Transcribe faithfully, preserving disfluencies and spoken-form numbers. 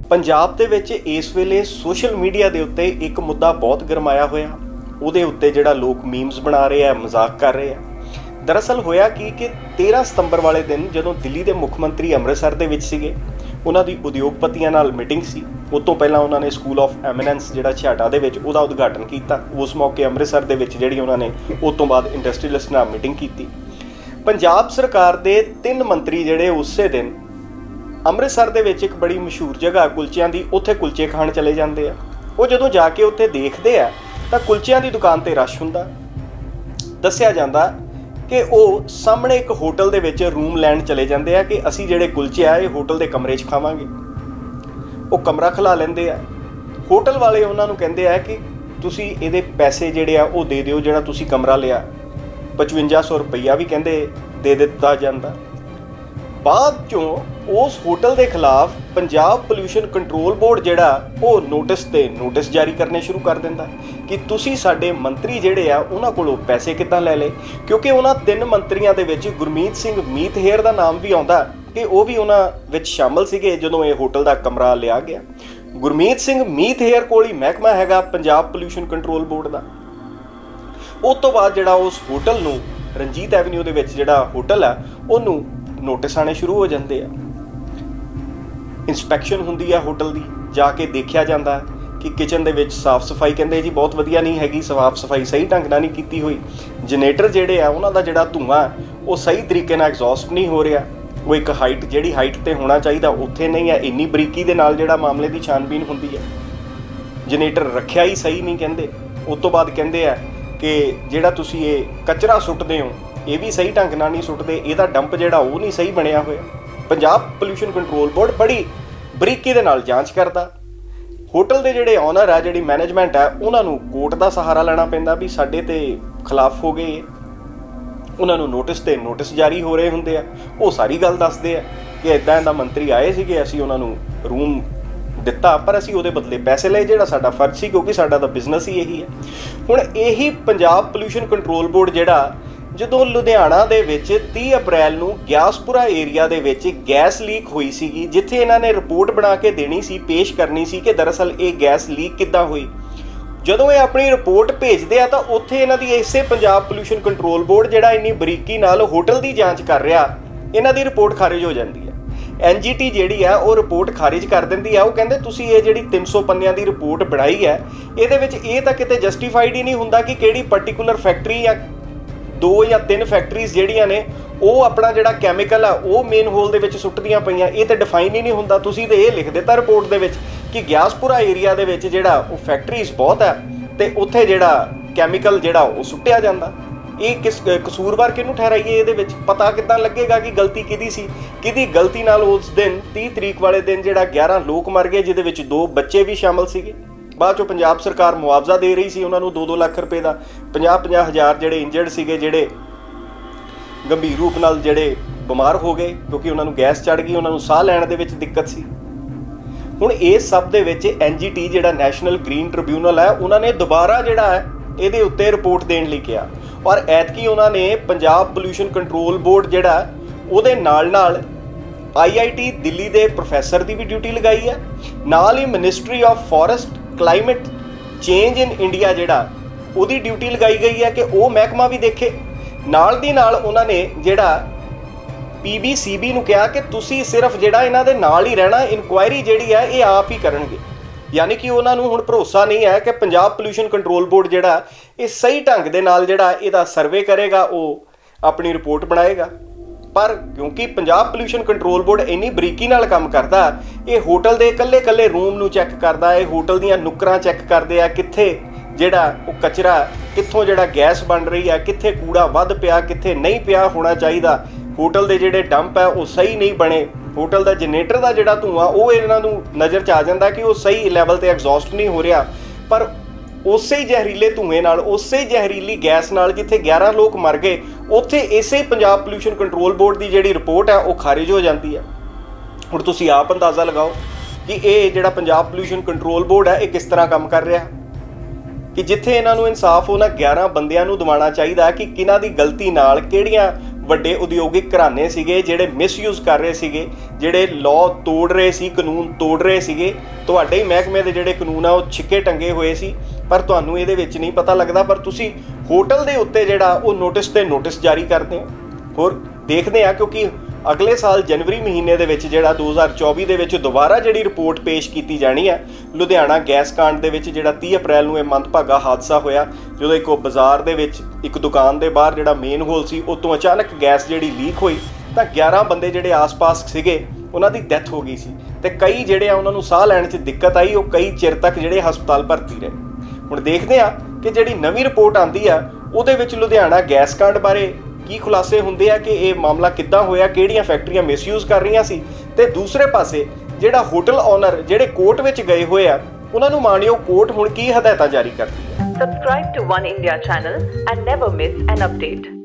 पंजाब दे विच इस वेले social media के उत्ते एक मुद्दा बहुत गरमाया होया, उहदे उत्ते जिहड़ा लोग मीम्स बना रहे हैं, मजाक कर रहे हैं। दरअसल होया की कि तेरह सितंबर वाले दिन जदों दिल्ली के मुख मंत्री अमृतसर दे विच सीगे, उन्हां दी उद्योगपतियां नाल मीटिंग सी। उस तो पहलां उन्होंने स्कूल ऑफ एमिनेंस जिहड़ा छाटा दे विच उहदा उद्घाटन किया। उस मौके अमृतसर दे विच जिहड़ी उन्होंने उस तो बाद इंडस्ट्रीलिस्ट नाल मीटिंग की। पंजाब सरकार दे तीन मंत्री जिहड़े उसे दिन अमृतसर दे विच एक बड़ी मशहूर जगह कुलचियां दी, उत्थे कुलचे खाण चले जाते हैं। वो जदों जाके उत्थे देखते हैं तो कुलचियां दी दुकान ते रश हुंदा। दस्सिया जांदा कि वो सामने एक होटल दे विच रूम लैण चले जाते हैं कि असीं जिहड़े कुलचे आ ये होटल दे कमरे च खावांगे। वो कमरा खिला लैंदे आ। होटल वाले उन्हां नूं कहिंदे आ कि तुसीं इहदे पैसे जिहड़े आ वो दे दिओ, जिहड़ा तुसीं कमरा लिया। पचवंजा सौ रुपया भी कहिंदे दे दिता जांदा। बाद चों उस होटल के खिलाफ पंजाब पोल्यूशन कंट्रोल बोर्ड जिहड़ा वो नोटिस ते नोटिस जारी करने शुरू कर दिंदा कि तुसीं साडे मंत्री जिहड़े आ उन्हां कोलों पैसे किद्दां लै लए। क्योंकि उन्हां तिन मंत्रियों के विच गुरमीत सिंह मीत हेयर का नाम भी आउंदा कि वो भी उन्हां विच शामिल सीगे जदों ये होटल का कमरा लिया गया। गुरमीत सिंह मीत हेयर कोल ही महकमा हैगा पंजाब पोल्यूशन कंट्रोल बोर्ड का। उस तो बाद जिहड़ा उस होटल नूं रंजीत एवेन्यू दे विच जिहड़ा होटल है उन्होंने नोटिस आने शुरू हो जाते हैं। इंस्पैक्शन होंदी है होटल की, जाके देखा जाता है कि किचन दे विच साफ सफाई कहते जी बहुत वधिया नहीं हैगी, साफ सफाई सही ढंग नाल नहीं की हुई। जनरेटर जिहड़े आ उन्हां दा जिहड़ा धुआं वो सही तरीके नाल एग्जॉस्ट नहीं हो रहा। वो एक हाइट जिहड़ी हाइट ते होना चाहिए उत्थे नहीं है। इन्नी बरीकी दे नाल जिहड़ा मामले की छानबीन होंदी है। जनरेटर रखिया ही सही नहीं कहते। उस तो बाद कहते हैं कि जिहड़ा तुसीं ये कचरा सुट्टदे हो ये भी सही ढंग नाल नहीं सुट्टदे, इहदा डंप जिहड़ा वो नहीं सही बनिया होया। पंजाब पोल्यूशन कंट्रोल बोर्ड बड़ी बरीकी दे नाल जांच करदा। होटल दे जिहड़े ऑनर है, जिहड़ी मैनेजमेंट है, उन्हां नूं कोर्ट दा सहारा लेना पैंदा भी साडे ते खिलाफ हो गए। उन्हां नूं नोटिस ते नोटिस जारी हो रहे हुंदे आ। वो सारी गल दसदे आ कि इदां इदां मंत्री आए सीगे, असीं उन्हां नूं रूम दिता पर असीं उहदे बदले पैसे लए, जिहड़ा साडा फर्ज सी क्योंकि साडा तां बिजनेस ही यही है। हुण यही पंजाब पोल्यूशन कंट्रोल बोर्ड जिहड़ा ਜਦੋਂ ਲੁਧਿਆਣਾ ਦੇ ਵਿੱਚ तीह अप्रैल ਨੂੰ ਗਿਆਸਪੁਰਾ ਏਰੀਆ ਦੇ ਵਿੱਚ ਗੈਸ ਲੀਕ ਹੋਈ ਸੀਗੀ, ਜਿੱਥੇ ਇਹਨਾਂ ਨੇ ਰਿਪੋਰਟ ਬਣਾ ਕੇ ਦੇਣੀ ਸੀ, ਪੇਸ਼ ਕਰਨੀ ਸੀ ਕਿ ਦਰਅਸਲ ਇਹ ਗੈਸ ਲੀਕ ਕਿੱਦਾਂ ਹੋਈ। ਜਦੋਂ ਇਹ ਆਪਣੀ ਰਿਪੋਰਟ ਭੇਜਦੇ ਆ ਤਾਂ ਉੱਥੇ ਇਹਨਾਂ ਦੀ ਇਸੇ ਪੰਜਾਬ ਪੋਲਿਊਸ਼ਨ ਕੰਟਰੋਲ ਬੋਰਡ ਜਿਹੜਾ ਇੰਨੀ ਬਰੀਕੀ ਨਾਲ ਹੋਟਲ ਦੀ ਜਾਂਚ ਕਰ ਰਿਹਾ, ਇਹਨਾਂ ਦੀ ਰਿਪੋਰਟ ਖਾਰਿਜ ਹੋ ਜਾਂਦੀ ਹੈ। ਐਨ ਜੀ ਟੀ ਜਿਹੜੀ ਆ ਉਹ ਰਿਪੋਰਟ ਖਾਰਿਜ ਕਰ ਦਿੰਦੀ ਆ। ਉਹ ਕਹਿੰਦੇ ਤੁਸੀਂ ਇਹ ਜਿਹੜੀ ਤਿੰਨ ਸੌ ਪੰਨਿਆਂ ਦੀ ਰਿਪੋਰਟ ਬਣਾਈ ਹੈ ਇਹਦੇ ਵਿੱਚ ਇਹ ਤਾਂ ਕਿਤੇ ਜਸਟੀਫਾਈਡ ਹੀ ਨਹੀਂ ਹੁੰਦਾ ਕਿ ਕਿਹੜੀ ਪਰਟੀਕੂਲਰ ਫੈਕਟਰੀ ਜਾਂ दो या तीन फैक्टरीज जिहड़ियां ने वो अपना जिहड़ा कैमिकल आ वो मेन होल दे विच सुट्टदियां पईयां, ये तो डिफाइन ही नहीं हुंदा। तुसीं ते ये लिख दिता रिपोर्ट दे विच कि ਗਿਆਸਪੁਰਾ एरिया दे विच जिहड़ा वो फैक्टरीज बहुत है ते उत्थे जिहड़ा कैमिकल जिहड़ा वो सुट्टिया जांदा। ये किस कसूरवार किहनूं ठहराइए? इहदे विच पता किद्दां लगेगा कि गलती किहदी सी, किहदी गलती नाल उस दिन तीह तरीक वाले दिन जिहड़ा ग्यारह लोग मर गए, जिहदे विच दो बच्चे भी शामिल सीगे। बाद चो पंजाब सरकार मुआवजा दे रही सी उन्होंने दो दो लाख रुपए का। पंजाह पंजाह हज़ार जिहड़े इंजर्ड सीगे, जिहड़े गंभीर रूप नाल जिहड़े बीमार हो गए क्योंकि उन्होंने गैस चढ़ गई, उन्होंने साह लैण दे विच दिक्कत सी। हुण इस सब दे विच एन जी टी जिहड़ा नैशनल ग्रीन ट्रिब्यूनल है उन्होंने दोबारा जिहड़ा है इहदे उत्ते रिपोर्ट देण लई कहा और ऐतकी उन्होंने पंजाब पोल्यूशन कंट्रोल बोर्ड जिहड़ा उहदे नाल नाल आई आई टी दिल्ली के प्रोफैसर की भी ड्यूटी लगाई है। नाल ही ministry of forest climate change in India जिहड़ा उहदी ड्यूटी लगाई गई है कि वो महकमा भी देखे। नाल दी नाल उन्होंने जिहड़ा पी बी सी बी नूं कहा कि तुसीं सिर्फ जिहड़ा इन्हां दे नाल ही रहना, इनकुआयरी जिहड़ी है ये आप ही करनगे। यानी कि उन्हां नूं हुण भरोसा नहीं है कि पंजाब पोल्यूशन कंट्रोल बोर्ड जिहड़ा ये सही ढंग दे नाल जिहड़ा इहदा सर्वे करेगा, वो अपनी रिपोर्ट बनाएगा। पर क्योंकि पंजाब पोल्यूशन कंट्रोल बोर्ड इन्नी बरीकी नाल काम करदा, ये होटल दे कल्ले कल्ले रूम नूं चैक करदा है, होटल दीयां नुकरां चैक करदे आ, कित्थे जिहड़ा वो कचरा, कित्थों जिहड़ा गैस बन रही है, कित्थे कूड़ा वध पिया, कित्थे नहीं पिया होना चाहिए। होटल दे जिहड़े डंप है वो सही नहीं बने, होटल दा जनरेटर दा जिहड़ा धुआं वो इन्हां नूं नज़र च आ जांदा कि वो सही लैवल ते एग्जॉस्ट नहीं हो रहा। पर उसे ही जहरीले धुएं नाल, उसे ही जहरीली गैस नाल जिथे ग्यारह लोग मर गए, उत्थे इसे पंजाब पोल्यूशन कंट्रोल बोर्ड की जिहड़ी रिपोर्ट है वो खारिज हो जाती है। हुण तुसीं आप अंदाज़ा लगाओ कि ये जिहड़ा पंजाब पोल्यूशन कंट्रोल बोर्ड है ये किस तरह काम कर रहा कि जिथे इन्हां नूं इंसाफ उन्हां ग्यारह बंदियां नूं दिवाना चाहिए कि किन्हां दी गलती नाल किहड़ियां ਵੱਡੇ ਉਦਯੋਗਿਕ ਘਰਾਣੇ ਸੀਗੇ ਜਿਹੜੇ ਮਿਸਯੂਜ਼ ਕਰ ਰਹੇ ਸੀਗੇ, ਜਿਹੜੇ ਲਾਅ ਤੋੜ ਰਹੇ ਸੀ, ਕਾਨੂੰਨ ਤੋੜ ਰਹੇ ਸੀਗੇ। ਤੁਹਾਡੇ ਹੀ ਮਹਿਕਮੇ ਦੇ ਜਿਹੜੇ ਕਾਨੂੰਨ ਆ ਉਹ ਛਿੱਕੇ ਟੰਗੇ ਹੋਏ ਸੀ, ਪਰ ਤੁਹਾਨੂੰ ਇਹਦੇ ਵਿੱਚ ਨਹੀਂ ਪਤਾ ਲੱਗਦਾ। ਪਰ ਤੁਸੀਂ ਹੋਟਲ ਦੇ ਉੱਤੇ ਜਿਹੜਾ ਉਹ ਨੋਟਿਸ ਤੇ ਨੋਟਿਸ ਜਾਰੀ ਕਰਦੇ ਹੋ। ਹੋਰ ਦੇਖਦੇ ਆ, ਕਿਉਂਕਿ ਅਗਲੇ ਸਾਲ ਜਨਵਰੀ ਮਹੀਨੇ ਦੇ ਵਿੱਚ ਜਿਹੜਾ ਦੋ ਹਜ਼ਾਰ ਚੌਵੀ ਦੇ ਵਿੱਚ ਦੁਬਾਰਾ ਜਿਹੜੀ ਰਿਪੋਰਟ ਪੇਸ਼ ਕੀਤੀ ਜਾਣੀ ਹੈ ਲੁਧਿਆਣਾ ਗੈਸ ਕਾਂਡ ਦੇ ਵਿੱਚ, ਜਿਹੜਾ ਤੀਹ ਅਪ੍ਰੈਲ ਨੂੰ ਇਹ ਮੰਦਭਾਗਾ ਹਾਦਸਾ ਹੋਇਆ ਜਦੋਂ ਇੱਕ ਉਹ ਬਾਜ਼ਾਰ ਦੇ ਵਿੱਚ ਇੱਕ ਦੁਕਾਨ ਦੇ ਬਾਹਰ ਜਿਹੜਾ ਮੇਨ ਹੋਲ ਸੀ ਉਹ ਤੋਂ ਅਚਾਨਕ ਗੈਸ ਜਿਹੜੀ ਲੀਕ ਹੋਈ ਤਾਂ ਗਿਆਰਾਂ ਬੰਦੇ ਜਿਹੜੇ ਆਸ-ਪਾਸ ਸੀਗੇ ਉਹਨਾਂ ਦੀ ਡੈਥ ਹੋ ਗਈ ਸੀ ਤੇ ਕਈ ਜਿਹੜੇ ਆ ਉਹਨਾਂ ਨੂੰ ਸਾਹ ਲੈਣ 'ਚ ਦਿੱਕਤ ਆਈ, ਉਹ ਕਈ ਚਿਰ ਤੱਕ ਜਿਹੜੇ ਹਸਪਤਾਲ ਭਰਤੀ ਰਹੇ। ਹੁਣ ਦੇਖਦੇ ਆ ਕਿ ਜਿਹੜੀ ਨਵੀਂ ਰਿਪੋਰਟ ਆਉਂਦੀ ਆ ਉਹਦੇ ਵਿੱਚ ਲੁਧਿਆਣਾ ਗੈਸ ਕਾਂਡ ਬਾਰੇ ਕੀ ਖੁਲਾਸੇ ਹੁੰਦੇ ਆ ਕਿ ਇਹ ਮਾਮਲਾ ਕਿੱਦਾਂ ਹੋਇਆ, ਕਿਹੜੀਆਂ ਫੈਕਟਰੀਆਂ ਮਿਸਯੂਜ਼ ਕਰ ਰਹੀਆਂ ਸੀ, ਤੇ ਦੂਸਰੇ ਪਾਸੇ ਜਿਹੜਾ ਹੋਟਲ ਓਨਰ ਜਿਹੜੇ ਕੋਰਟ ਵਿੱਚ ਗਏ ਹੋਏ ਆ ਉਹਨਾਂ ਨੂੰ ਮਾਣਯੋਗ ਕੋਰਟ ਹੁਣ ਕੀ ਹਦਾਇਤਾਂ ਜਾਰੀ ਕਰਦੀ ਹੈ। Subscribe to One India channel and never miss an update.